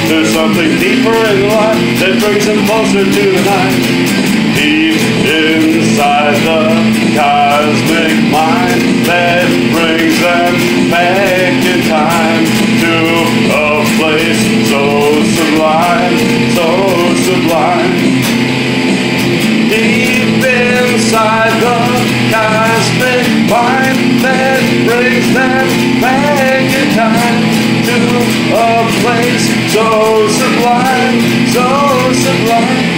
There's something deeper in life that brings them closer to the night. Deep inside the cosmic mind that brings them back in time to a place so sublime, so sublime. Deep inside the cosmic mind that brings them back in time to a place so sublime, so sublime.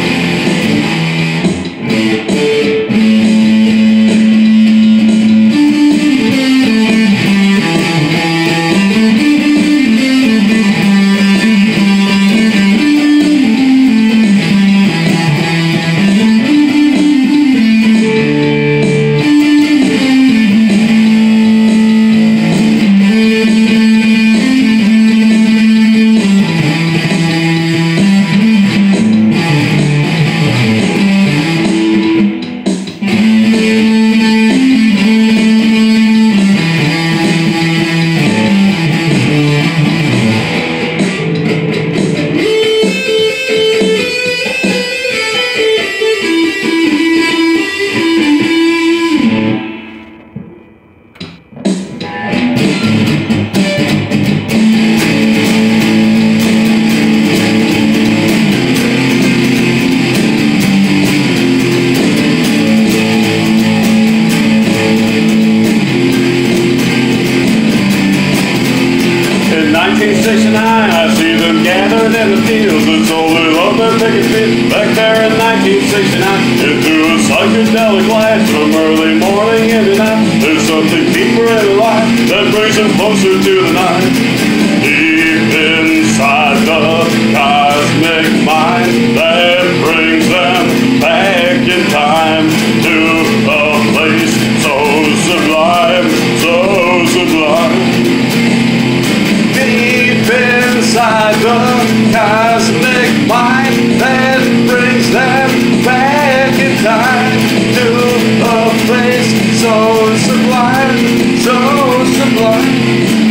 I see them gathered in the fields with soldiers on their picket feet. Back there in 1969, into a psychedelic light from early morning into night. There's something deeper in life that brings them closer to the night. Deep inside the cosmic mind that brings them back in time to a place so sublime, so sublime. Inside the cosmic mind that brings them back in time to a place so sublime, so sublime.